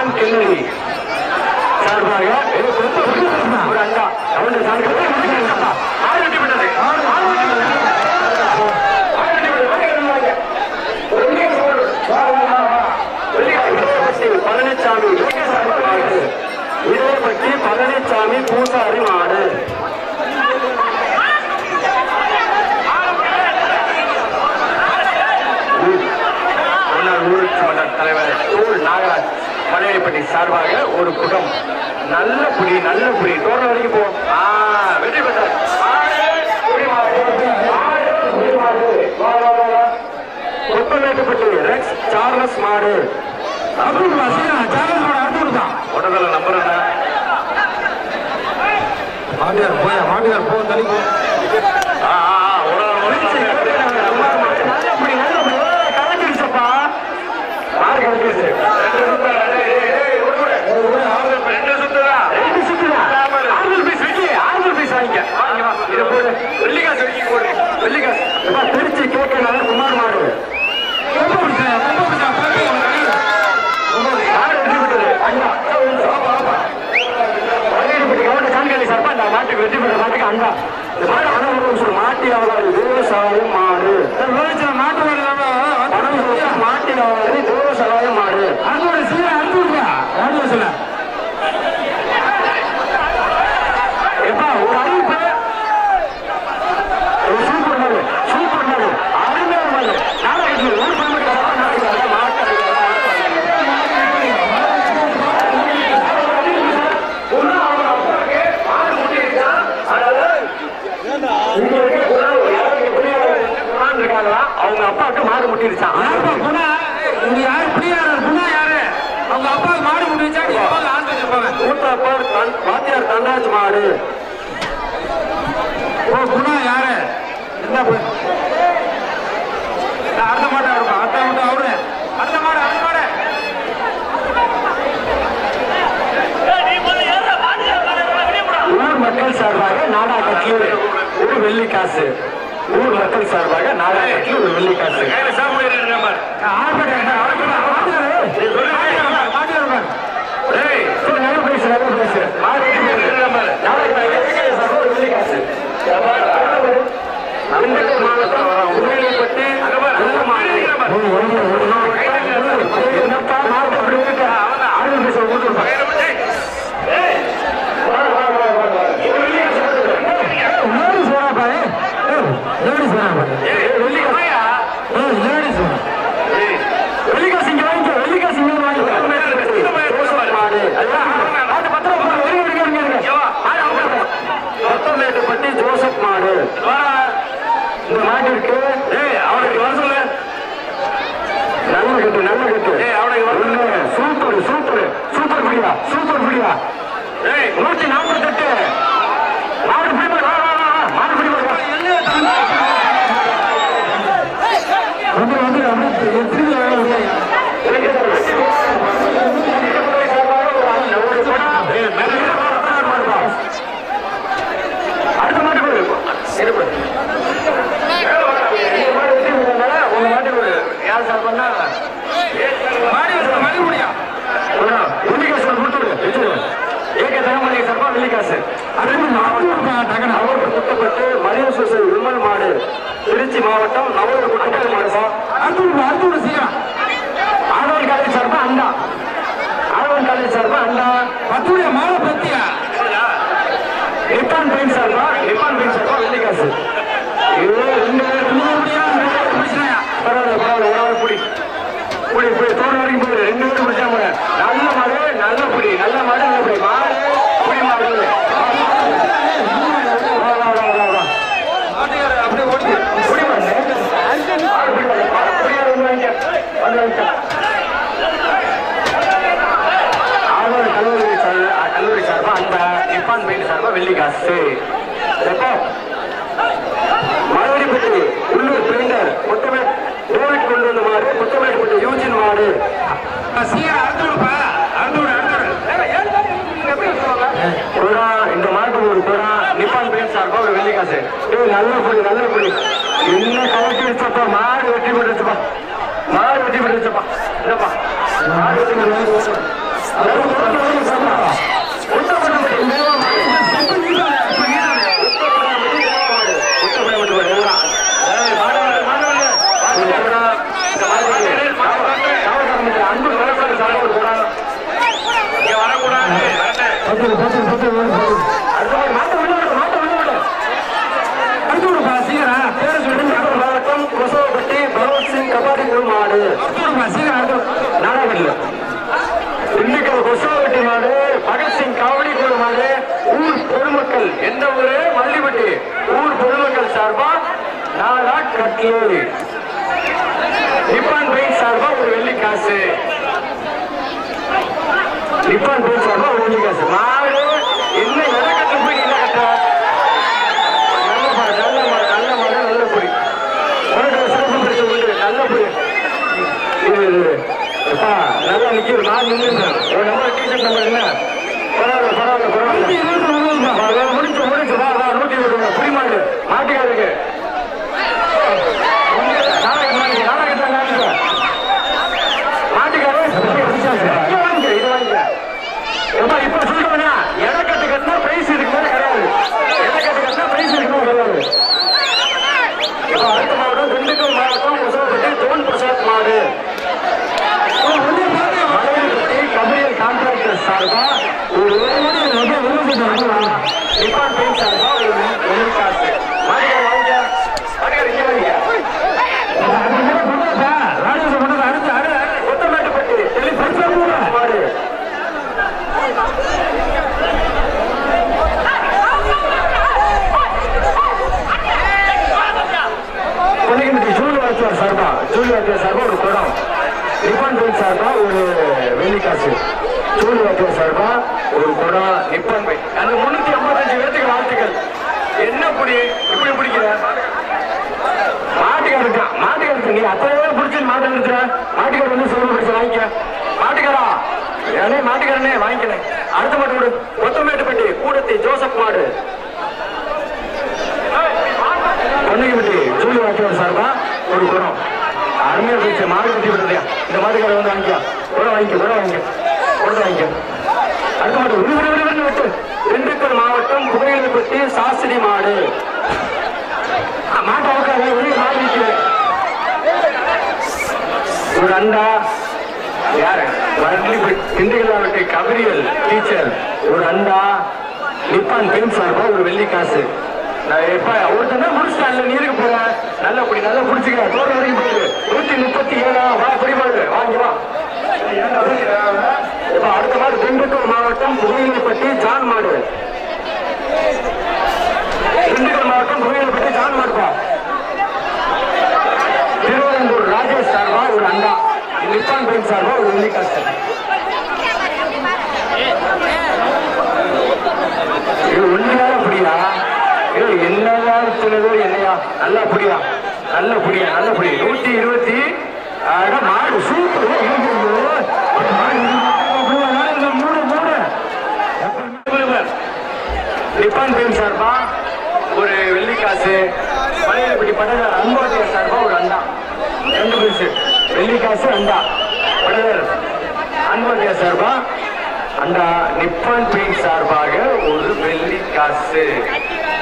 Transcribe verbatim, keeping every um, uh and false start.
John Kennedy சார்பாக ஒரு அண்டா கவுண்டர் சார்பாக பழனிசாமி விரைப்பட்டி பழனிசாமி பூசாரி மாடு ஊராட்சி மன்ற தலைவர் தோல் நாகராஜ் மலையப்பட்டி சார்பாக ஒரு குடம் நல்ல புடி நல்ல புடி தோட்டம் வரைக்கும் போ வெற்றி பெற்றார் கொப்பமேட்டுப்பட்டி ரெக்ஸ் சார்லஸ் மாடு உடனே நம்பர் என்ன மாட்டியார் போய மாட்டியார் போ தனி போ திருச்சி கேட்க குமார் மாடு மாட்டுக்கு வெற்றி பெற்ற மாட்டுக்கு அண்டா மாட்டியாளர் விவசாயம் மாடு மாட்டு மாட்டியாளர் விவசாயம் மாடு அதோட சீர அனுப்பி விடுவா யாரு சொல்ல எப்பா ஒரு அறிவிப்பு சூப்பர் மாடு சூப்பர் மாடு அருமையான மாடு நாளைக்கு ஒரு பணம் அவங்க அப்பாவுக்கு மாடு முட்டிருச்சான் அவங்க அப்பாவுக்கு மாடு முட்டிருச்சா மூத்த அப்பா வாத்தியார் தண்டாஜ் மாடு குணா யாரு என்ன அடுத்த மாட்டை இருப்பா அடுத்த மாட்டை அவரு அடுத்த மாடு அடுத்த மாடு ஊர் மக்கள் சார்பாக நாடா கட்லூர் ஒரு வெள்ளி காசு ஊர் மக்கள் சார்பாக நாடா கட்லூர் ஒரு வெள்ளி காசு ஜோசப் மாடு இந்த மாட்டிற்கு அவனுக்கு வர சொல்லு நல்ல கட்டு நல்ல கட்டு அவனுக்கு சூப்பர் சூப்பர் சூப்பர் பிடிவா சூப்பர் பிடிவா நூத்தி நாற்பத்தி எட்டு மாடு பிடிப்பா மாடு பிடிப்பா வந்து வந்து அடுத்த மாட்டு உங்க மாட்டு யார் சார் பண்ணா வெள்ளிக்காசு கொடுத்துரு ஏக தகமலை சார்பா வெள்ளிக்காசு நவூர் குட்டப்பட்டு மரியம் சோசல் விமல் மாடு திருச்சி மாவட்டம் நவூர் குட்டப்பட்டு மாடு அடுத்து சீக்கிரம் ஆழ்வான் காலேஜ் சார்பா அண்டா ஆழ்வான் காலேஜ் சார்பா அண்டா பத்துடைய மாலை பத்தியா நிப்பான் பெயின் சார்பா நிப்பான் பெயின் சார்பா வெள்ளிக்காசு பரவாயில்ல பரவாயில்ல ஒரு புடி புடி புடி தோடு வரைக்கும் போயிடு ரெண்டு பேரும் பிடிச்சா கூட நல்ல மாடு நல்ல புடி நல்ல மாடு நல்ல புடி மாடு புடி மாடு அப்படியே ஓடி புடி மாடு ஆழ்வார் கல்லூரி கல்லூரி சார்பா அந்த நிப்பான் பெயின் சார்பா வெள்ளிக்காசு மறுபடிப்பட்டி உள்ளூர் பெயிண்டர் முத்தமேட் டேவிட் கொண்டு வந்த மாடு முத்தமேட்பட்டி யூஜின் மாடு இந்த மாட்டுக்கு ஒரு குடா நிப்பான் பெயின் சார்பா ஒரு வெள்ளிக்காசு நல்ல புடி நல்ல புடி என்ன கலட்டி வச்சப்பா மாடு வெற்றி பெற்றுச்சுப்பா மாடு வெற்றி பெற்றுச்சுப்பா என்னப்பா மாடு வெற்றி கபாடி மாடு திண்டுக்கல் கொசவட்டி மாடு பகத்சிங் கபடி குழு மாடு ஊர் பொதுமக்கள் எந்த ஊரு மல்லிப்பட்டி ஊர் பொதுமக்கள் சார்பா நாலா கட்லு நிப்பான் பெயிண்ட் சார்பா ஒரு வெள்ளி காசு நிப்பான் பெயிண்ட் சார்பா ஒரு வெள்ளி காசு மாடு என்ன இடக்கட்டு போய் இல்ல கட்ட நல்ல மாடு நல்ல மாடு நல்ல மாடு நல்ல பொடி சிறப்பு பிடிச்ச உண்டு நல்ல பொடி நல்லா நிக்கிறது நான் நின்று ஒரு நம்பர் டிஷர்ட் நம்பர் என்ன பரவாயில்ல பரவாயில்ல பரவாயில்ல முடிச்சு முடிச்சு வா வா நூத்தி விடுங்க புரிமாடு மாட்டுக்காருக்கு நாளைக்கு நாளைக்கு நாளைக்கு நாளைக்கு மாட்டுக்காரு இது வாங்க இது வாங்க எப்பா இப்ப சொல்றேன்னா இடக்கட்டு கட்டினா பிரைஸ் இருக்கு கிடையாது இடக்கட்டு கட்டினா பிரைஸ் இருக்கு கிடையாது இப்ப அடுத்த மாவட்டம் திண்டுக்கல் மாவட்டம் கொசவப்பட்டி தோன் பிரசாத் மாடு கபடியல் கான்ட்ராக்டர் சார்பா ஒரு நிப்பான் பெயிண்ட் சார்பா ஒரு வெள்ளி காசு மாடிக்கார வாங்க மாடிக்கார இங்க வாங்க அடுத்து கொத்தமேட்டுப்பட்டி மாடு பொன்னிக்கம்பட்டி ஜூலி வாத்தியார் சார்பா ஜூலி வாத்தியார் சார்பா ஒரு குடம் நிப்பான் பெயிண்ட் சார்பா ஒரு வெள்ளி காசு ஜூலி வாத்தியார் சார்பா ஒரு குடம் நிப்பான் பெயிண்ட் அந்த முன்னூத்தி ஐம்பத்தஞ்சு பேருக்கு வாழ்த்துக்கள் என்ன புடி இப்படி பிடிக்கிற மாட்டுக்கார இருக்கா மாட்டுக்கார நீ அத்தனை பேர் பிடிச்சி மாட்டு இருக்கிற மாட்டுக்கார வந்து சொல்ல பிடிச்ச வாங்கிக்க மாட்டுக்காரா ஏனே மாட்டுக்காரனே வாங்கிக்கிறேன் அடுத்த மாட்டு விடு கொத்தமேட்டுப்பட்டி கூடத்தி ஜோசப் மாடு பொன்னிக்கம்பட்டி ஜூலி வாத்தியார் சார்பா ஒரு குடம் அருமையா போயிடுச்சு மாடு குட்டி விடுறதையா இந்த மாட்டுக்கார வந்து வாங்கிக்கா கூட வாங்கிக்க கூட வாங்கிக்க கூட வாங்கிக்க அடுத்த மாட்டு விடு விடு விடு விட்டு திண்டுக்கல் மாவட்டம் புகையிலைப்பட்டி சாஸ்திரி மாடு மாட்டு அவக்காக வெளியே மாடு நிற்கிறேன் ஒரு அண்டா யாரு திண்டுக்கல் மாவட்ட கபடியல் டீச்சர் ஒரு அண்டா நிப்பான் பெயிண்ட் சார்பா ஒரு வெள்ளி காசு ஒருத்தன் முடிச்சுட்டான் நீருக்கு போற நல்ல குடி நல்லா குடிச்சுக்க தோட்ட வரைக்கும் போயிரு நூத்தி முப்பத்தி ஏழா வா குடிபாடு வாங்கி வா இப்ப அடுத்த மாதிரி திண்டுக்கல் மாவட்டம் புகையிலைப்பட்டி ஜான் மாடு திண்டுக்கல் மாவட்டம் புகையிலைப்பட்டி ஜான் மாடுப்பா திருவனந்தூர் ராஜேஷ் சார்பா ஒரு அண்டா நிப்பான் பெயிண்ட் சார்பா ஒரு வெள்ளி காசு இது ஒன்றுதான் புரியா என்னையா என்னையா நல்லா புரியா நல்ல புரியா நல்ல புரியா நூத்தி இருபத்தி மாடு சூப்பர் மூணு மூணு நிப்பான் பெயிண்ட் சார்பா ஒரு வெள்ளி காசு மலையிலப்பட்டி பட்டதார் அன்பாட்டியார் சார்பா ஒரு அண்டா ரெண்டு பரிசு வெள்ளி காசு அண்டா பட்டதார் அன்பாட்டியார் சார்பா அண்டா நிப்பான் பெயிண்ட் சார்பாக ஒரு வெள்ளி காசு